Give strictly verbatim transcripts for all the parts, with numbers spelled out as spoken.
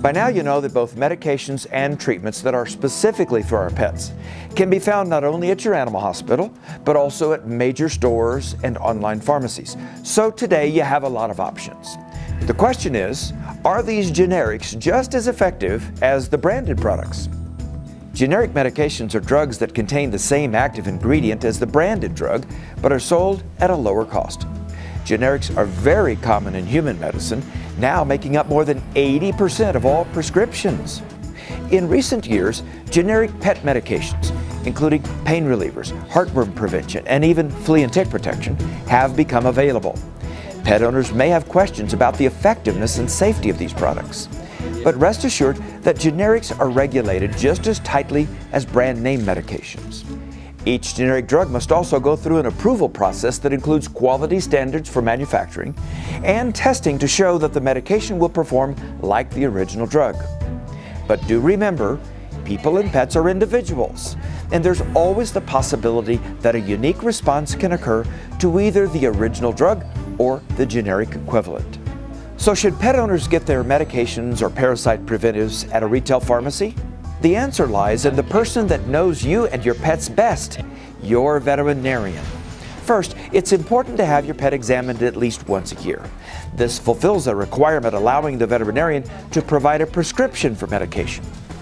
By now you know that both medications and treatments that are specifically for our pets can be found not only at your animal hospital, but also at major stores and online pharmacies. So today you have a lot of options. The question is, are these generics just as effective as the branded products? Generic medications are drugs that contain the same active ingredient as the branded drug, but are sold at a lower cost. Generics are very common in human medicine, now making up more than eighty percent of all prescriptions. In recent years, generic pet medications, including pain relievers, heartworm prevention, and even flea and tick protection, have become available. Pet owners may have questions about the effectiveness and safety of these products. But rest assured that generics are regulated just as tightly as brand name medications. Each generic drug must also go through an approval process that includes quality standards for manufacturing and testing to show that the medication will perform like the original drug. But do remember, people and pets are individuals, and there's always the possibility that a unique response can occur to either the original drug or the generic equivalent. So should pet owners get their medications or parasite preventives at a retail pharmacy? The answer lies in the person that knows you and your pets best, your veterinarian. First, it's important to have your pet examined at least once a year. This fulfills a requirement allowing the veterinarian to provide a prescription for medication.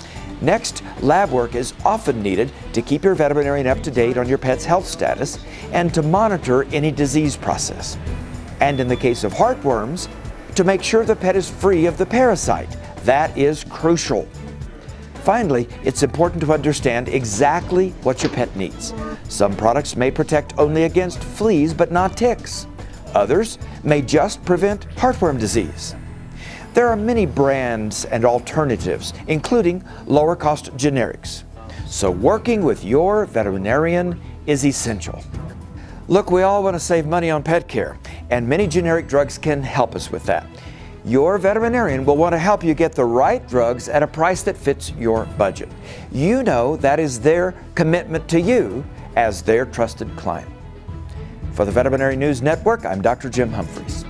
Next, lab work is often needed to keep your veterinarian up to date on your pet's health status and to monitor any disease process. And in the case of heartworms, to make sure the pet is free of the parasite. That is crucial. Finally, it's important to understand exactly what your pet needs. Some products may protect only against fleas but not ticks. Others may just prevent heartworm disease. There are many brands and alternatives, including lower-cost generics. So working with your veterinarian is essential. Look, we all want to save money on pet care, and many generic drugs can help us with that. Your veterinarian will want to help you get the right drugs at a price that fits your budget. You know that is their commitment to you as their trusted client. For the Veterinary News Network, I'm Doctor Jim Humphries.